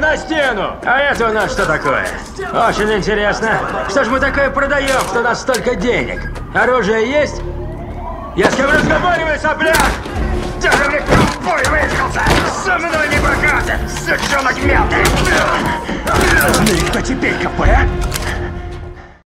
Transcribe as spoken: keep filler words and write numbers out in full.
на стену! А это у нас что такое? Очень интересно. Что ж мы такое продаем, что у нас столько денег? Оружие есть? Я с кем разговариваю, сопляк? Даже мне ковбой выискался! Со мной не покатит, сучонок мелкий! Ну и кто теперь, КП?